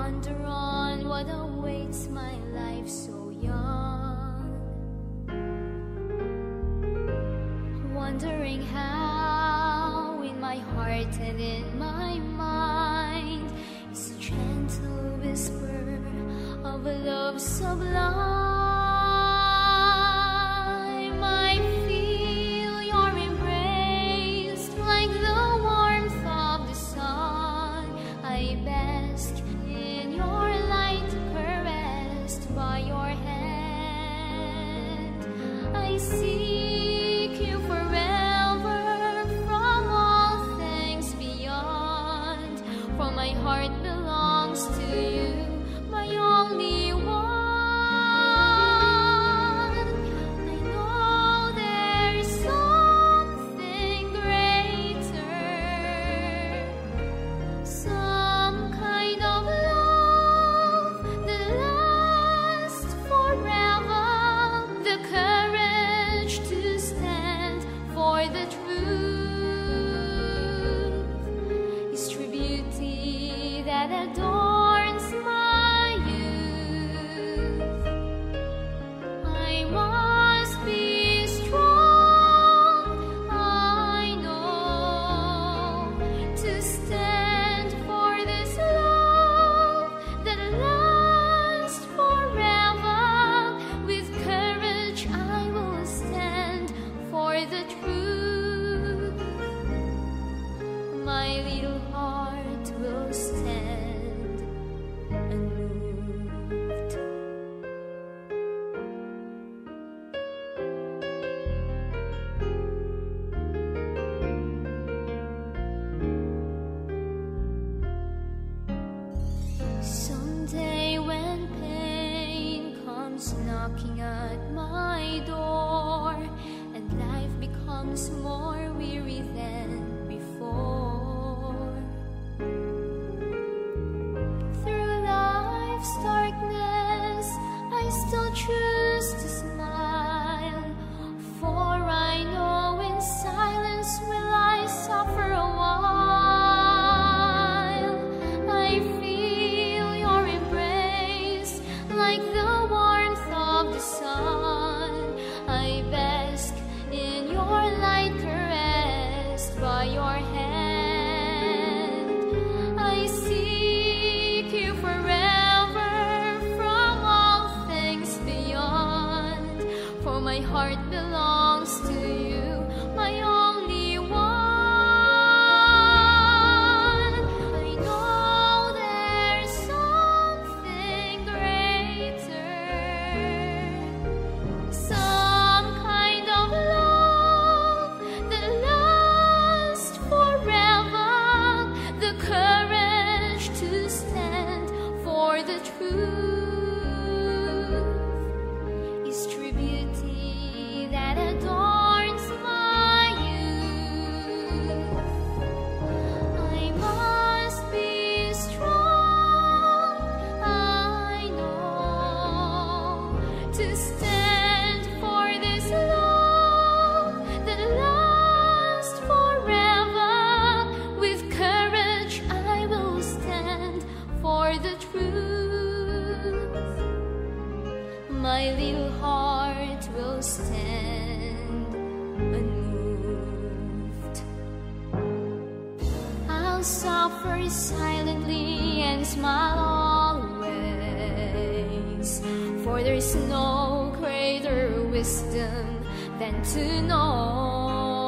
ponder on what awaits my life so young, wondering how in my heart and in my mind is a gentle whisper of a love sublime. I feel your embrace like the warmth of the sun. I bask in your light, caressed by your hand. I seek you forever from all things beyond, for my heart belongs to you, my only one. I know there's something greater, some kind of love that lasts forever, the courage to stand for the truth is true beauty that adorns my youth. I must be strong, I know, to stand for this love that lasts forever. With courage I will stand for the truth. My little heart will stand unmoved. Someday when pain comes knocking at my door and life becomes more weary than before, through life's darkness I still choose to smile, for I know in silence will I suffer a while. I feel your embrace like the warmth of the sun. I bask in your light, caressed by your hand. I seek you forever from all things beyond, for my heart belongs to you, my only one. I know there's something greater, some kind of love that lasts forever, the courage to stand for the truth is true beauty that adorns my youth. I must be strong, I know, to stand for this love that lasts forever. With courage I will stand for the truth. My little heart will stand unmoved. I'll suffer silently and smile always, for there's no greater wisdom than to know